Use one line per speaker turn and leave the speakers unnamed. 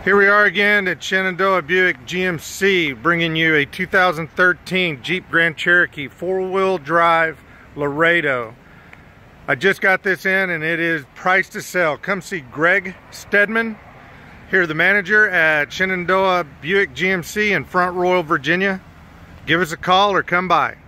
Here we are again at Shenandoah Buick GMC, bringing you a 2013 Jeep Grand Cherokee 4-wheel drive Laredo. I just got this in and it is priced to sell. Come see Greg Stedman, here the manager at Shenandoah Buick GMC in Front Royal, Virginia. Give us a call or come by.